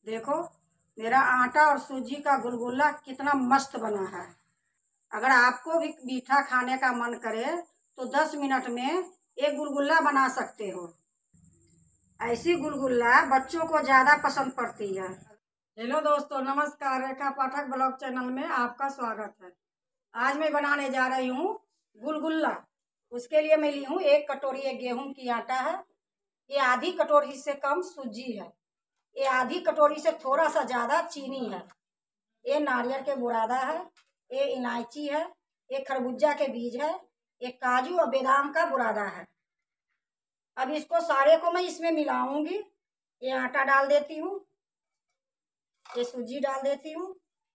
देखो, मेरा आटा और सूजी का गुलगुला कितना मस्त बना है। अगर आपको भी मीठा खाने का मन करे तो 10 मिनट में एक गुलगुला बना सकते हो। ऐसी गुलगुला बच्चों को ज़्यादा पसंद पड़ती है। हेलो दोस्तों, नमस्कार। रेखा पाठक ब्लॉग चैनल में आपका स्वागत है। आज मैं बनाने जा रही हूँ गुलगुला। उसके लिए मैं ली हूँ 1 कटोरी गेहूं की आटा है। ये आधी कटोरी से कम सूजी है। ये आधी कटोरी से थोड़ा सा ज़्यादा चीनी है। ये नारियल के बुरादा है। ये इलायची है। ये खरबूजा के बीज है। ये काजू और बादाम का बुरादा है। अब इसको सारे को मैं इसमें मिलाऊंगी। ये आटा डाल देती हूँ, ये सूजी डाल देती हूँ,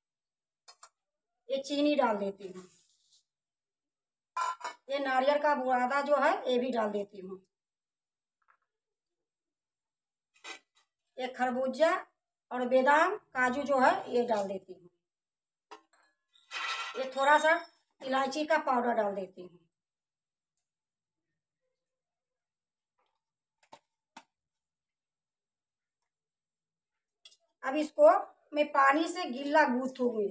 ये चीनी डाल देती हूँ, ये नारियल का बुरादा जो है ये भी डाल देती हूँ, ये खरबूजा और बादाम काजू जो है ये डाल देती हूँ। ये थोड़ा सा इलायची का पाउडर डाल देती हूँ। अब इसको मैं पानी से गीला गूंथूंगी।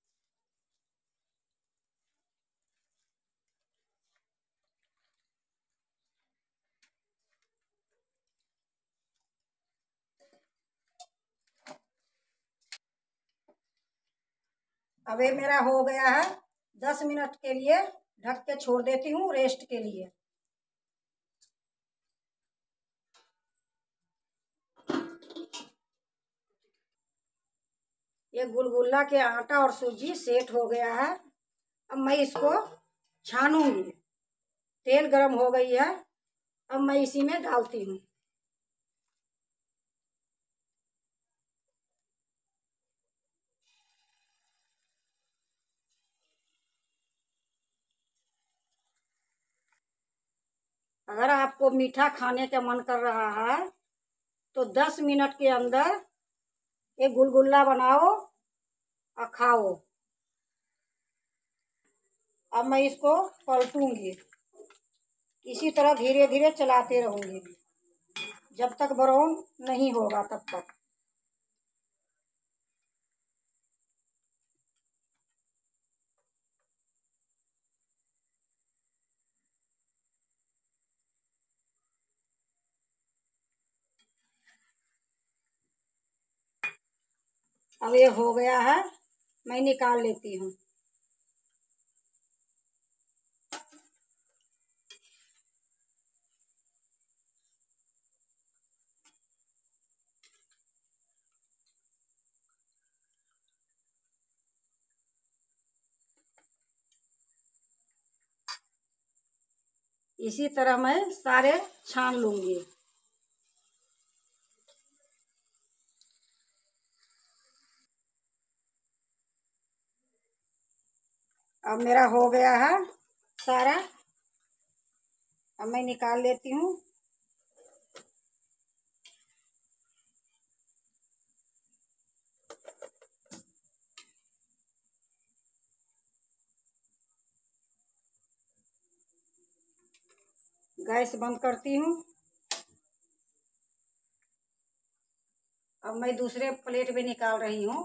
अब ये मेरा हो गया है। 10 मिनट के लिए ढक के छोड़ देती हूँ रेस्ट के लिए। ये गुलगुला के आटा और सूजी सेट हो गया है। अब मैं इसको छानूंगी। तेल गरम हो गई है। अब मैं इसी में डालती हूँ। अगर आपको मीठा खाने का मन कर रहा है तो 10 मिनट के अंदर ये गुलगुला बनाओ और खाओ। अब मैं इसको पलटूंगी। इसी तरह धीरे धीरे चलाते रहूंगी जब तक ब्राउन नहीं होगा तब तक। अब ये हो गया है, मैं निकाल लेती हूँ। इसी तरह मैं सारे छान लूंगी। अब मेरा हो गया है सारा। अब मैं निकाल लेती हूँ। गैस बंद करती हूँ। अब मैं दूसरे प्लेट में निकाल रही हूँ।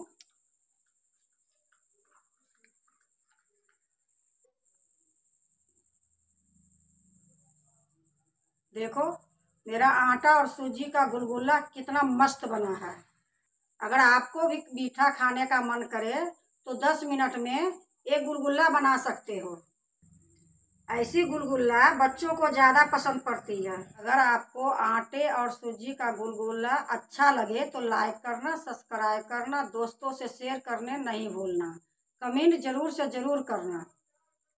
देखो, मेरा आटा और सूजी का गुलगुला कितना मस्त बना है। अगर आपको भी मीठा खाने का मन करे तो 10 मिनट में एक गुलगुला बना सकते हो। ऐसी गुलगुला बच्चों को ज़्यादा पसंद पड़ती है। अगर आपको आटे और सूजी का गुलगुला अच्छा लगे तो लाइक करना, सब्सक्राइब करना, दोस्तों से शेयर करने नहीं भूलना, कमेंट जरूर से ज़रूर करना।